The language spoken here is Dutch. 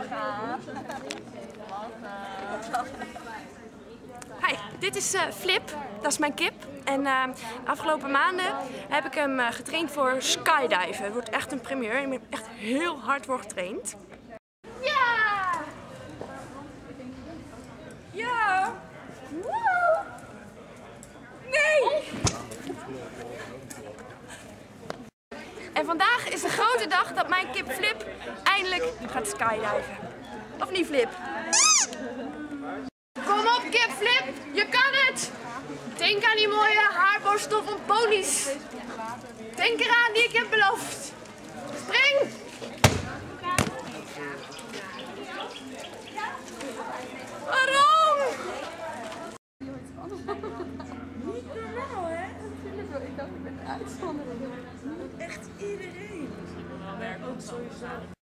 Hi, dit is Flip, dat is mijn kip. En de afgelopen maanden heb ik hem getraind voor skydiven. Het wordt echt een primeur. Ik ben echt heel hard voor getraind. Ja! Ja! Woe! Nee! En vandaag is de grote dag dat mijn kip Flip eindelijk gaat skydiven. Of niet, Flip? Kom op, kip Flip, je kan het! Denk aan die mooie haarborstel van ponies. Denk eraan die ik heb beloofd. Spring! Waarom? Niet normaal, hè? Ik dacht, ik ben een uitzondering. Echt iedereen. Ook sowieso.